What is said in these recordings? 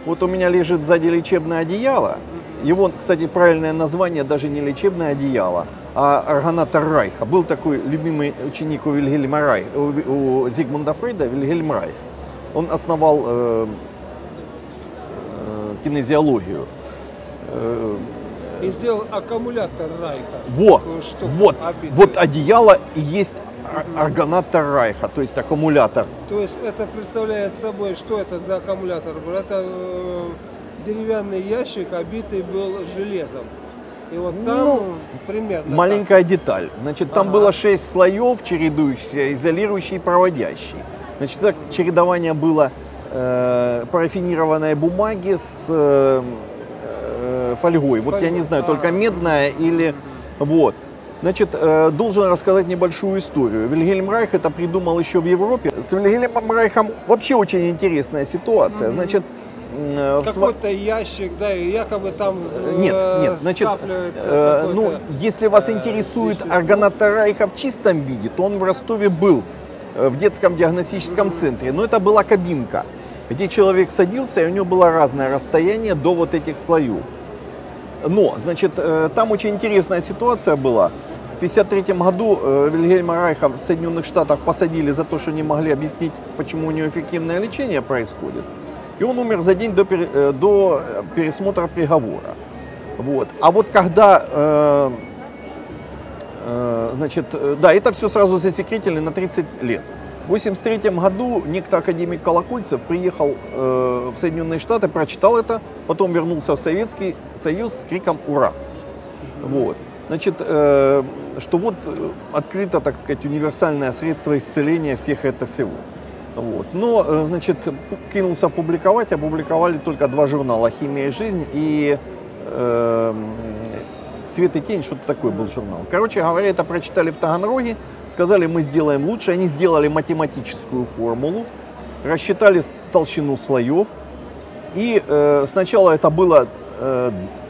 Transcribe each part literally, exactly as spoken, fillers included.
Вот у меня лежит сзади лечебное одеяло. Его, кстати, правильное название даже не лечебное одеяло, а органатор Райха. Был такой любимый ученик у Вильгельма Райха, у Зигмунда Фрейда, Вильгельм Райх. Он основал э, э, кинезиологию. Э, И сделал аккумулятор Райха. Вот, Штуку, вот, обитую. вот одеяло и есть органатор Райха, то есть аккумулятор. То есть это представляет собой, что это за аккумулятор? Это э, деревянный ящик, обитый был железом. И вот там Ну, примерно маленькая деталь. Значит, там Ага. было шесть слоев, чередующихся, изолирующий и проводящий. Значит, так чередование было э, парафинированной бумаги с э, э, фольгой. Вот я не знаю, А. только медная или... Вот. Значит, э, должен рассказать небольшую историю. Вильгельм Райх это придумал еще в Европе. С Вильгельмом Райхом вообще очень интересная ситуация. Значит, э, в сва- какой-то ящик, да, и якобы там э, Нет, нет, значит, скапливается э, какой-то, ну, если вас э, интересует вещество. органатор Райха в чистом виде, то он в Ростове был, э, в детском диагностическом центре, но это была кабинка, где человек садился, и у него было разное расстояние до вот этих слоев. Но, значит, э, там очень интересная ситуация была. В тысяча девятьсот пятьдесят третьем году э, Вильгельма Райха в Соединенных Штатах посадили за то, что не могли объяснить, почему у него эффективное лечение происходит. И он умер за день до, пере- э, до пересмотра приговора. Вот. А вот когда, э, э, значит, э, да, это все сразу засекретили на тридцать лет. В восемьдесят третьем году некто академик Колокольцев приехал э, в Соединенные Штаты, прочитал это, потом вернулся в Советский Союз с криком «Ура!». Вот. Значит, э, что вот э, открыто, так сказать, универсальное средство исцеления всех это всего. Вот. Но, э, значит, кинулся публиковать, опубликовали только два журнала «Химия и жизнь» и э, «Свет и тень», что-то такое был журнал. Короче говоря, это прочитали в Таганроге, сказали, мы сделаем лучше. Они сделали математическую формулу, рассчитали толщину слоев. И э, сначала это было э,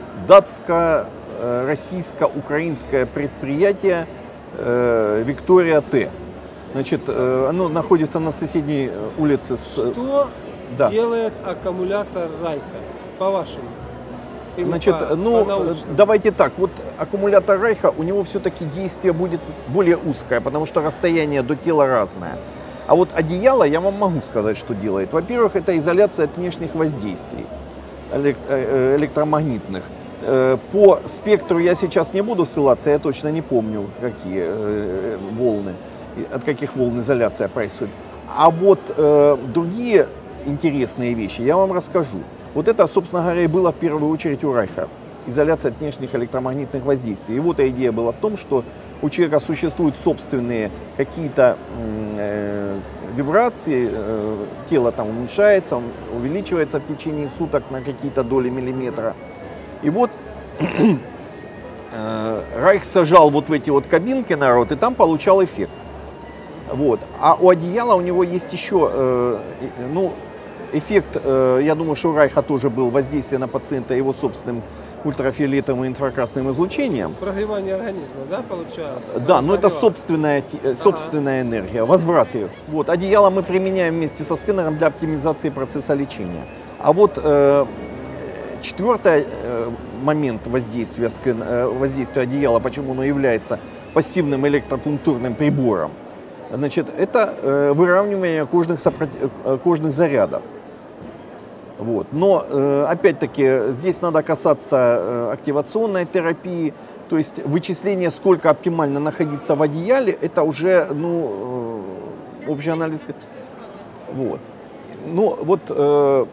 датско-российско-украинское предприятие э, «Виктория Т». Значит, э, оно находится на соседней улице с... Что Да. делает аккумулятор Райха, по-вашему? Или Значит, по- ну, по-научному? давайте так, вот аккумулятор Райха, у него все-таки действие будет более узкое, потому что расстояние до тела разное. А вот одеяло, я вам могу сказать, что делает. Во-первых, это изоляция от внешних воздействий элек- э, электромагнитных. Э, По спектру я сейчас не буду ссылаться, я точно не помню, какие э, волны, и от каких волн изоляция происходит. А вот э, другие интересные вещи я вам расскажу. Вот это, собственно говоря, и было в первую очередь у Райха. Изоляция от внешних электромагнитных воздействий. Его-то идея была в том, что у человека существуют собственные какие-то э, вибрации, э, тело там уменьшается, он увеличивается в течение суток на какие-то доли миллиметра. И вот э, Райх сажал вот в эти вот кабинки народ, и там получал эффект. Вот. А у одеяла у него есть еще, э, ну, эффект, э, я думаю, что у Райха тоже был воздействие на пациента его собственным ультрафиолетовым и инфракрасным излучением. Прогревание организма, да, получалось? Да, но это Прогревание. собственная, те- собственная энергия, возврат ее. Вот. Одеяло мы применяем вместе со сканером для оптимизации процесса лечения. А вот э, четвертый э, момент воздействия, скан, э, воздействия одеяла, почему оно является пассивным электропунктурным прибором, значит, это э, выравнивание кожных, сопротив... э, кожных зарядов. Вот. Но, э, опять-таки, здесь надо касаться э, активационной терапии, то есть вычисление, сколько оптимально находиться в одеяле, это уже, ну, э, общий анализ. Вот. Ну, вот э,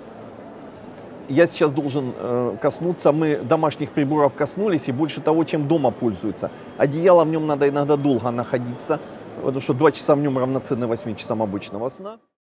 я сейчас должен э, коснуться, мы домашних приборов коснулись, и больше того, чем дома пользуются. Одеяло в нем надо иногда долго находиться, потому что два часа в нем равноценны восьми часам обычного сна.